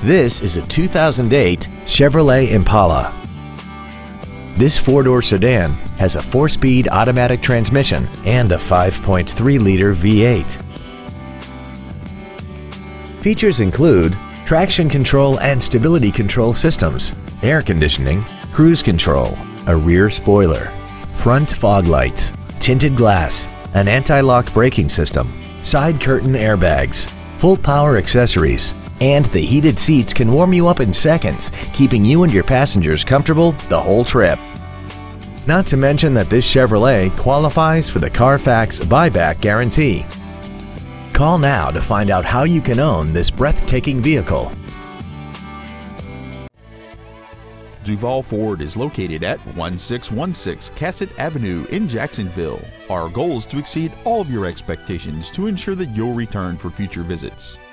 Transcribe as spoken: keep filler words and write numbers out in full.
This is a two thousand eight Chevrolet Impala. This four-door sedan has a four-speed automatic transmission and a five point three liter V eight. Features include traction control and stability control systems, air conditioning, cruise control, a rear spoiler, front fog lights, tinted glass, an anti-lock braking system, side curtain airbags, full power accessories, and the heated seats can warm you up in seconds, keeping you and your passengers comfortable the whole trip. Not to mention that this Chevrolet qualifies for the Carfax buyback guarantee. Call now to find out how you can own this breathtaking vehicle. Duval Ford is located at one six one six Cassett Avenue in Jacksonville. Our goal is to exceed all of your expectations to ensure that you'll return for future visits.